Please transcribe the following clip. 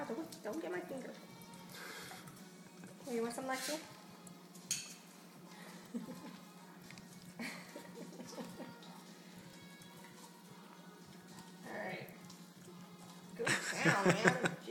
Wow, don't get my finger. Hey, you want some, Lexi? Alright. Good sound, man.